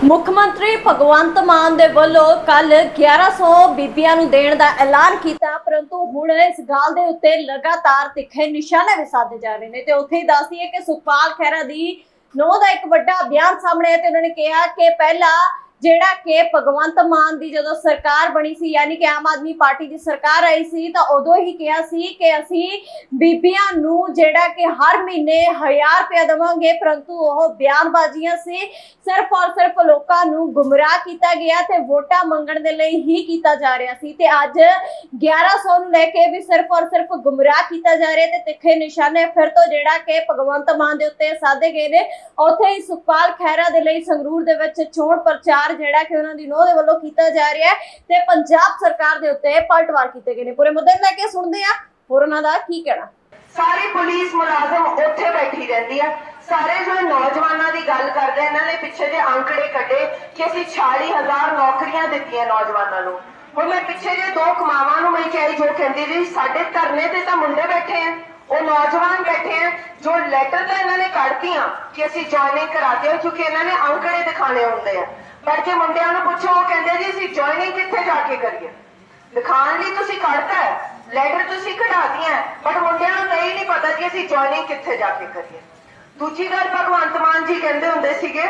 मुख्यमंत्री भगवंत मान दे वल्लों कल 1100 बीबियां नूं देण दा ऐलान कीता, परंतु हुण इस गल दे उत्ते लगातार तिखे निशाने भी साधे जा रहे हैं। तो उत्थे ही दस दईए कि सुखपाल खैहरा दी नौं दा एक वड्डा बयान सामने है ते उन्होंने कहा कि पहला जेड़ा कि भगवंत मान दी जदों सरकार बनी सी, यानी कि आम आदमी पार्टी दी सरकार आई सी, तां उदों ही कहा सी कि असीं बीबियां नूं जेड़ा कि हर महीने 1000 रुपया देवांगे, परंतु वह बयानबाजियां सी, सिर्फ और सिर्फ लोकां नूं गुमराह कीता गया ते वोटां मंगण दे लई ही कीता जा रहा सी। ते अज 1100 नूं लैके भी सिर्फ और सिर्फ गुमराह कीता जा रहा है ते तिखे निशाने फिर तो जेड़ा कि भगवंत मान दे उत्ते साधे गए ने। उत्थे ही सुखपाल खैहरा दे लई संगरूर दे विच चोण प्रचार जेड़ा कि उन्हां दी नौं दे वल्लों कीता जा रहा है ते पंजाब सरकार दे उत्ते पलटवार कीते गए ने। पूरे मुद्दे नूं लैके सुणदे आ होर उन्हां दा की कहना। सारी पुलिस मुलाजम उत्थे बैठी रहती है, सारे जो नौजवानों की गल करते हैं, इन्होंने पिछे जे आंकड़े कटे कि असीं 46,000 नौकरियां दित्तियां नौजवानों नूं। हुण मैं पिछे जे दो कमावां नूं मिल के आई जो कहंदी जी साडे धरने ते तां मुंडे बैठे हैं, वो नौजवान बैठे हैं जो लैटर तो इन्होंने कढ़तियां कि असीं ज्वाइनिंग कराते हो, क्योंकि इन्होंने आंकड़े दिखाने होंदे हैं। पर जे मुंडियां नूं पुछो वो कहंदे जी असीं ज्वाइनिंग कित्थे जाके करिए, दिखाण लई तुसीं कढ़ता है लैटर तुसीं कढ़ातियां, बट मुंडियां नूं नहीं पता कि असीं ज्वाइनिंग कित्थे जाके करिए। दूजी गल भगवंत मान जी कहंदे हुंदे सीगे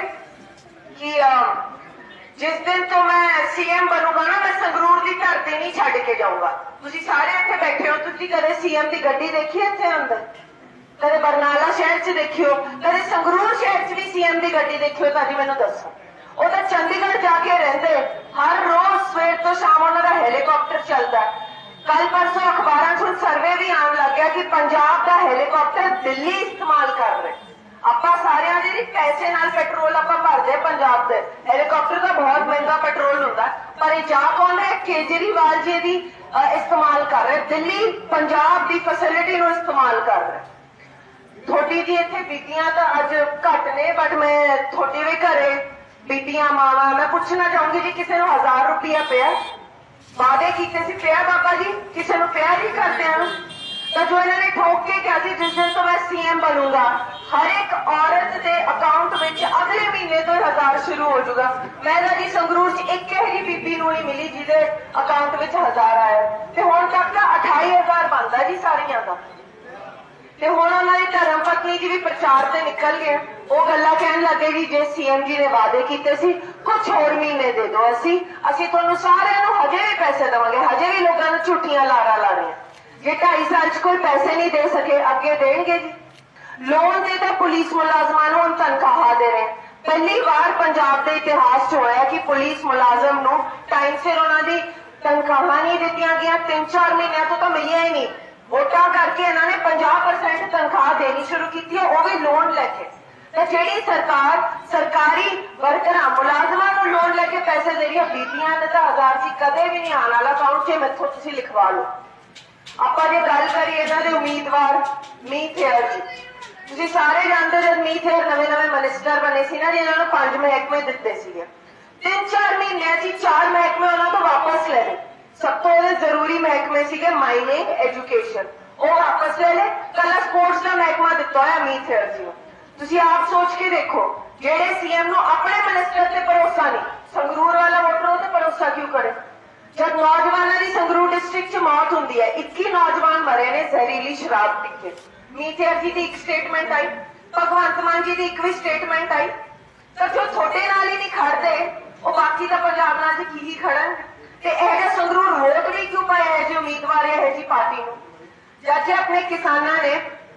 कि जिस दिन तो मैं सीएम बनूंगा ना, मैं संगरूर की धरती नहीं छड्ड के जाऊंगा। तुसीं सारे इत्थे बैठे हो, तुसीं कदे सीएम की गड्डी देखी इत्थे अंदर? कदे बरनाला शहर च देखियो, कदे संगरूर शहर च भी सीएम की गड्डी देखियो तां जी मैनूं दसो। वो तो चंडीगढ़ जाके रहंदे, हर रोज सवेर तो शाम उन्हां दा हेलीकॉप्टर चलदा। कल परसों अखबारां च सर्वे भी आउण लग गया कि पंजाब का हेलीकॉप्टर दिल्ली इस्तेमाल कर रहे। आपां सारियां दी पैसे नाल पेट्रोल आपां भरदे पंजाब दे, हेलीकॉप्टर का बहुत महंगा पेट्रोल हुंदा, पर ये जा कौन रहे? केजरीवाल जी दी इस्तेमाल कर रहे, दिल्ली पंजाब की फैसिलिटी नूं इस्तेमाल कर रहे। थोड़ी जी इत्थे बीबियां तां अज घट ने, बट मैं थोड़ी भी घरे बीबियां मावां मैं पूछना चाहूंगी जी किसी नूं 1000 रुपया पिया? वादे कीते सी पिया बाबा जी? किसी नूं पिया नहीं करदियां नूं? तो जो इन्होंने ठोक के कहा सी जिस दिन तो मैं सीएम बनूंगा हर एक औरत के अकाउंट में अगले महीने तो 1000 शुरू हो जाऊगा। मैं जी संगरूर च एक ही बीबी नूं नहीं मिली जिहदे अकाउंट में 1000 आया, ते हुण तक 28,000 बनदा जी सारियां दा। ते हुण उन्हां दी धर्म पत्नी जी भी प्रचार ते निकल गए, वो गल्लां कहण लगे जी जे सीएम जी ने वादे कीते सी कुछ होर महीने दे दो, असीं तुहानूं सारिਆਂ ਨੂੰ हजे भी पैसे देवांगे, हजे भी लोगों ਨੂੰ झूठियां लारा ला रहे हैं। जे 2.5 साल च कोई पैसे नहीं दे सके अगे देणगे जी। लोन से तो पुलिस मुलाजमां नूं हुण तनख्वाह दे रहे। पहली बार पंजाब के इतिहास च होया कि पुलिस मुलाजम नूं टाइम सिर उन्हां दी तनख्वाह नहीं दित्तियां गईयां, 3-4 महीनों तो मिलिया ही नहीं। वोटां करके इन्होंने 50% तनख्वाह देनी शुरू की, वो भी लोन लैके। तो जिहड़ी सरकार सरकारी वर्करां मुलाजमां नूं लोन लैके पैसे दे रही है, बीबियां ने तो 1000 सी कदे भी नहीं आने वाला अकाउंट च, मैथों तुसीं लिखवा लो। आपां जे गल करिए इन्हां दे उम्मीदवार मीत हेयर जी, तुसीं सारे जानते जब मीत हेयर नवे मिनिस्टर बने सी ना जी, इन्हां नूं 5 महकमे दित्ते सीगे। 3-4 महीनों च 4 महकमे उन्हां तों वापस ले लए। सब तो जरूरी महकमे सीगे माइनिंग एजुकेशन, वो वापस ले ले। कल स्पोर्ट्स का महकमा दिता है मीत हेयर जी नूं। तुसीं आप सोच के देखो, जेडे सीएम नूं अपने मिनिस्टर ते भरोसा नहीं, संगरूर वाला वोटर ते भरोसा क्यों करे? जब नौजवानों की संगरूर डिस्ट्रिक्ट च मौत होंदी है, 21 नौजवान मरे ने जहरीली शराब पी के। मीत हेयर जी की एक स्टेटमेंट आई, भगवंत मान जी की एक भी स्टेटमेंट आई, तो जो थोड़े नाल ही नहीं खड़ते वो बाकी तो पंजाब नाल की खड़न। संगरूर वोट भी क्यों पाया है जी उम्मीदवार है जी पार्टी नूं? जज अपने किसानों ने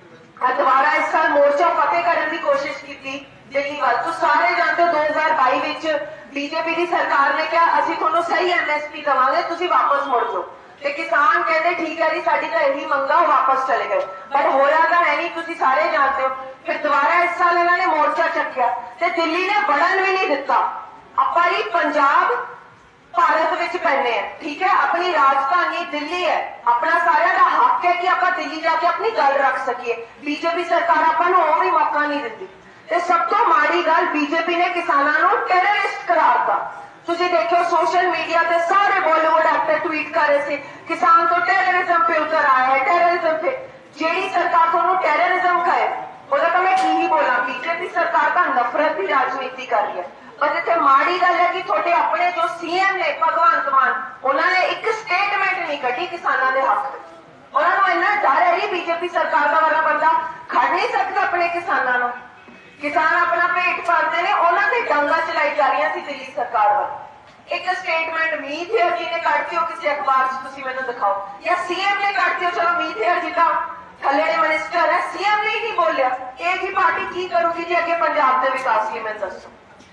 दोबारा इस साल मोर्चा फतेह करने की कोशिश की दिल्ली वाल। तो सारे जानते हो 2022 विच बीजेपी की सरकार ने कहा असीं तुहानूं सही MSP देवांगे, तुसीं वापस मुड़ जाओ। ते किसान कहते ठीक है जी साडी तां यही मंगा, वापस चले गए। बट होया तां है नहीं, तुसीं सारे जानते हो। फिर दोबारा इस साल इन्होंने मोर्चा चक्या ते दिल्ली ने बढ़न भी नहीं दिता। आपां जी पंजाब भारत विच पैने हैं, ठीक है, अपनी राजधानी दिल्ली है, अपना सारे का हक है कि आप दिल्ली जाके अपनी गल रख सकीए। बीजेपी सरकार आपां नूं वो भी मौका नहीं दिंदी। ते सब तो माड़ी गल बीजेपी ने किसानां नूं टेररिस्ट करारता। तुसीं देखो सोशल मीडिया ते सारे बॉलीवुड एक्टर ट्वीट कर रहे थे किसान तो टेररिज्म पे उतर आया है, टेररिज्म पे। जेड़ी सरकार तुहानूं टेररिज्म कहे ਉਹਦਾ ਤਾਂ मैं की ही बोला, बीजेपी सरकार का नफरत की राजनीति कर रही है। पर इतने माड़ी गल है कि थोड़े अपने जो सीएम ने भगवंत मान उन्होंने एक स्टेटमेंट नहीं कटी किसानों के हक में। उन्होंने इन्ना डर है ही बीजेपी सरकार का वाला बंदा खड़ नहीं सकता अपने किसानों को। किसान अपना पेट पालते हैं, उन्होंने डंगा चलाई जा रही थी दिल्ली सरकार वाल। एक स्टेटमेंट मीत हेयर जी ने कटती हो किसी अखबार से मैंने दिखाओ, या सीएम ने कटती हो। चलो मीत हेयर जी का थले मिनिस्टर है, सीएम ने ही नहीं बोलिया। एक ही पार्टी की करूगी जी अगे पंजाब के विकास की? मैं दसो।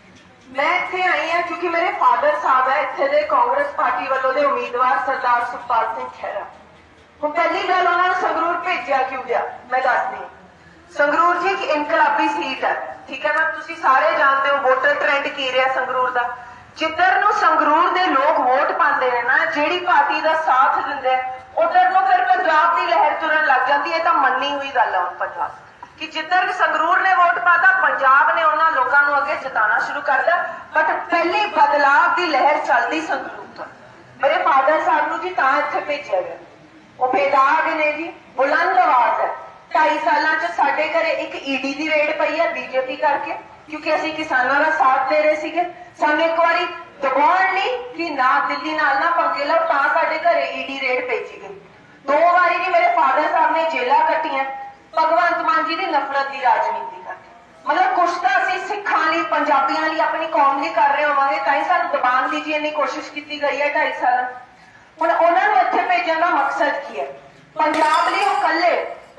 मैं इत्थे आई हाँ क्योंकि मेरे फादर साहब है इत्थे दे कांग्रेस पार्टी वालों दे उम्मीदवार सरदार सुखपाल सिंह खैरा। हम पहली गल उन्होंने संगरूर भेजा क्यों गया मैं दसदी। संगरूर जी एक इनकलाबी सीट है, ठीक है ना, तुसी सारे जानते हो वोटर ट्रेंड की रहा संगरूर का। जिधर नु संगरूर दे लोग वोट पाते हैं ना, जेड़ी पार्टी का साथ दिंदे उधर नु फिर पंजाब की लहर तुरन लग जाती है। तो मन्नी हुई गल है पंजाब कि जिधर संगरूर ने वोट पाता पंजाब ने उन्होंने लोगों को अगे जिताना शुरू कर दिया। बट पहले बदलाव की लहर चलती संगरूर तो मेरे फादर साहब जी ता इत्थे भेजा गया। वो बेदाग ने जी, बुलंद आवाज है। 2.5 सालों च साडे घरे एक ईडी की रेड पई है बीजेपी करके, क्योंकि असीं किसानों का साथ दे रहे थे। सानूं एक बारी दबाउण लई कि ना दिल्ली नाल ना पंगे लो तां साडे घरे ईडी रेड भेजी गई। 2 बारी भी मेरे फादर साहब ने जेलां कट्टियां भगवंत मान जी की नफरत की राजनीति करके। मतलब कुछ तो असीं सिखां लई पंजाबियां लई अपनी कौम लई कर रहे होवांगे, तां सानूं दबाउण दी जी इन्नी कोशिश की गई है 2.5 साल। हुण उन्हां नूं इत्थे भेजण दा मकसद की है? पंजाब लई वो कल्ले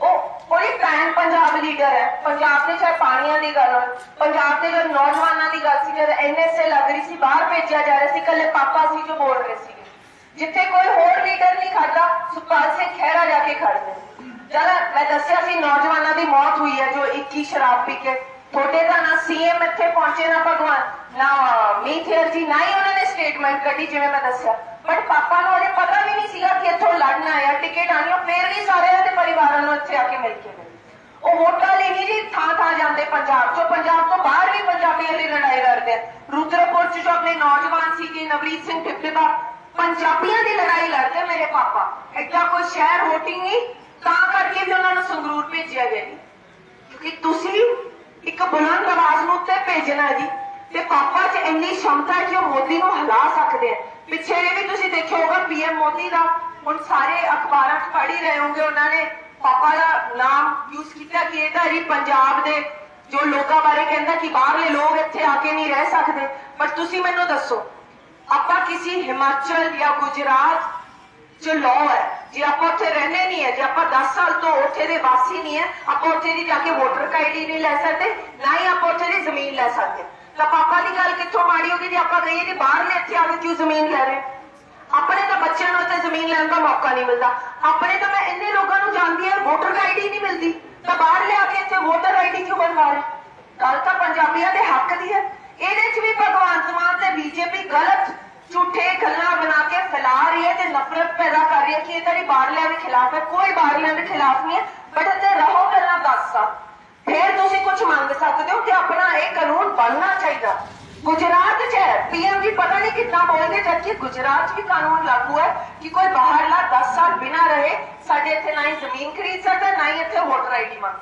कोई पैन पंजाब लीडर है। पंजाब के चाहे पानिया की गल हो, पंजाब के जो नौजवानों की गल सी, जब NSA लग रही थी बाहर भेजा जा रहा है, कल्ले पापा सी जो बोल रहे थे। जिथे कोई होर लीडर नहीं खड़ता सुखपाल सिंह खैरा जाके खड़ते। चल मैं दसिया सी नौजवानों की मौत हुई है जो 21 शराब पी के। थोड़े का ना सीएम इत्थे पहुंचे ना भगवान ना मीत हेयर जी, ना ही उन्होंने स्टेटमेंट कटी जिवें मैं दसिया। बट पापा को अजे पता भी नहीं सीगा कि इत्थों लड़ना आया टिकट आनी, फिर भी सारे परिवारों इत्थे आके मिल के गए। वो वोटां लई नहीं जी थां जाते पंजाब चो, पंजाब तो बाहर भी पंजाबियों की लड़ाई लड़ते हैं। रुद्रपुर च जो अपने नौजवान सी नवरीत सिंह टिप्पा पंजाबियों की लड़ाई लड़ते मेरे पापा। एडा कोई शहर वोटिंग नहीं तां करके भी उन्होंने संगरूर भेजा गया जी, क्योंकि तुसी एक बुलंद आवाज नूं उत्ते भेजना है जी। ते पापा च इन्नी क्षमता है कि वो मोदी नूं हिला सकते हैं। पिछे भी तुसी देखिया होगा PM मोदी का हुण सारे अखबारां च पढ़ ही रहे होंगे, उन्होंने पापा का नाम यूज किया कि इहदा जी पंजाब दे जो लोगों बारे कहंदा कि बाहरले लोग इत्थे आके नहीं रह सकते। पर तुसी मैनूं दसो आपां किसी हिमाचल या गुजरात जो लॉ है जे आप उत्थे रहने नहीं है, जे आप 10 साल तो उत्थे दे वासी नहीं है, आप उत्थे दी जाके वोटर ID नहीं लै सकते, ना ही आप उत्थे दी जमीन लै सकते। तो पापा की गल कित्थों माड़ी होगी जी आप कहिए जी बाहरले इत्थे आके क्यों जमीन लै रहे? अपने तो बच्चों को इत्थे जमीन लैण का मौका नहीं मिलता। अपने तो मैं इन्ने लोगों को जानती है वोटर ID नहीं मिलती, तो बाहर ले आके इत्थे वोटर ID क्यों बनवा रहे? गल तो पंजाबियों के हक की है। ये भी भगवंत मान ते बीजेपी गलत झूठे गल्लां बना के फैला रही है, नफरत पैदा कर रही है कि ये बाहरलियां के खिलाफ है। कोई बाहरलियां के खिलाफ नहीं है, बट इतने रहो गल्लां 10 साल फिर तुसी कुछ मंग सकते हो कि अपना एक कानून बनना चाहिए। गुजरात च है PM जी पता नहीं कितना बोलते, जबकि गुजरात भी कानून लागू है कि कोई बाहरला 10 साल बिना रहे साडे इत्थे ना ही जमीन खरीद सकता, ना ही इत्थे वोटर ID मांग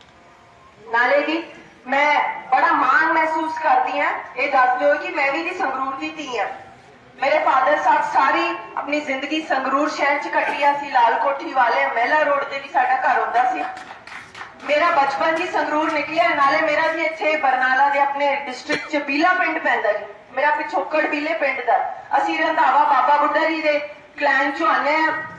सकता। नाले जी मैं बड़ा मान महसूस करती हूँ, ये दस दो कि मैं भी जी संगरूर की धी हाँ। मेरे फादर साहब सारी अपनी जिंदगी संगरूर शहर च कटी सी, लाल कोठी वाले महिला रोड से भी साडा घर होंदा सी। मेरा बचपन जी संगरूर निकलिया। नाले मेरा जी इत्थे बरनाला दे अपने डिस्ट्रिक्ट च बीला पिंड पैंदा जी, मेरा पिछोकड़ बीले पिंड दा। असी रंधावा बाबा बुड्ढा जी दे क्लैन चों आने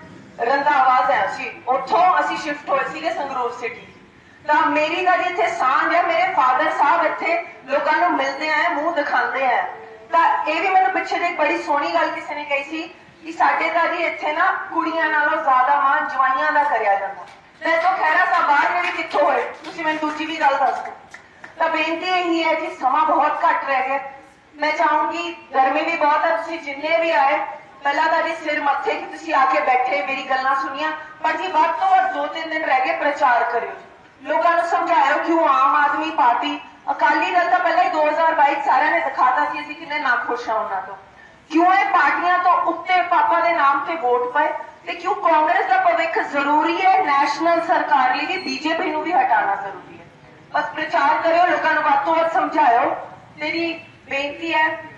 रंधावा है, असी उत्थों असी शिफ्ट होए सीगे संगरूर सिटी। तो मेरी दा जी इत्थे सांझ है, मेरे फादर साहब इत्थे लोकां नूं मिलदे हैं, मुंह दिखांदे हैं। तो ये भी मैंने पिछे एक बड़ी सोहनी गल किसी ने कही सी कि साडे दा जी इत्थे ना कुड़ियां नालों ज्यादा मान जवाइयां दा करिया जांदा। मैं तो खैरा साहब बाहर में भी कित्थों होए, तुसीं मैनूं दूजी भी गल दस दो। तो बेनती यही है जी समा बहुत घट रह गया। मैं चाहूंगी गर्मी भी बहुत है, तुसीं जिन्ने भी आए पहला तो जी सिर मत्थे कि तुसीं आके बैठे मेरी गल्लां सुनिया, पर जी वध तो वध 2-3 दिन रह गए प्रचार करियो, लोगों को समझाओ क्यों आम आदमी पार्टी अकाली दल तो पहले ही 2022 सारे ने दिखाता कि असीं किन्ने नाखुश हां उन्हां तो, क्यों ये पार्टियां तो उत्ते पापा के नाम से वोट पाए, ते क्यों कांग्रेस का भविख जरूरी है, नैशनल सरकार लिए भी बीजेपी नूं भी हटाना जरूरी है। बस प्रचार करो, लोगों को वध तो वध समझाओ। तेरी ਬੇਨਤੀ ਹੈ